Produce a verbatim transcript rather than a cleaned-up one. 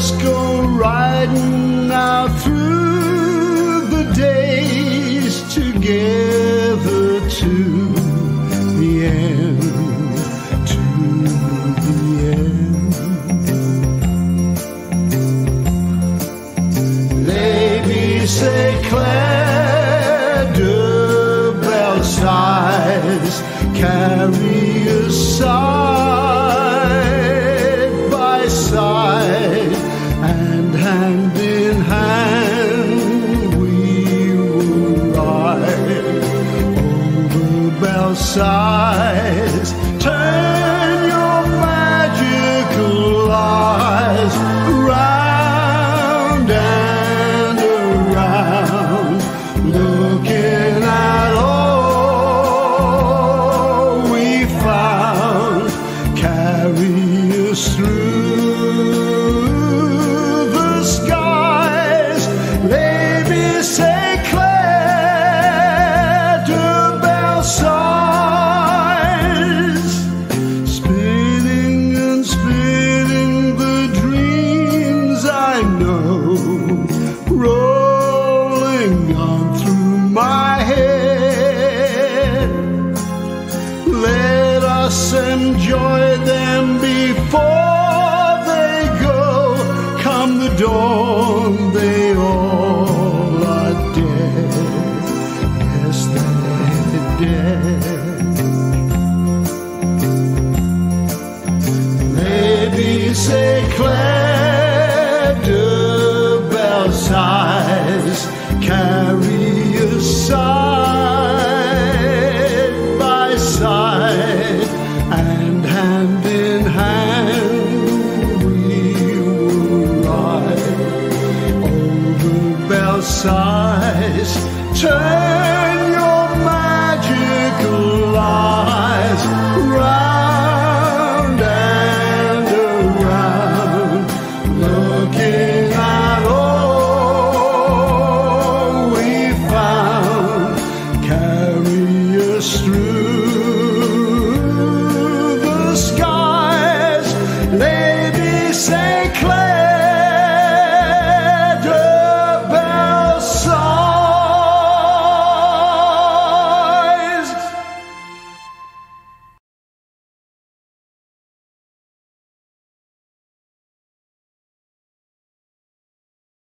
us go riding out through the days together to the end, to the end. Lady, say Claire de Belsize, carry us side by side, and hand in hand we will ride over Belsize. Turn your magical eyes around and around, looking at all we found. Carry us through the skies. Lady, say Claire de Belsize, spinning and spinning the dreams I know, rolling on through my head. Let us enjoy them before they go. Come the dawn, they all are dead. Yes, they're dead. Maybe say Claire de Belsize, carry us side by side, and hand in hand we will ride over Belsize. Turn your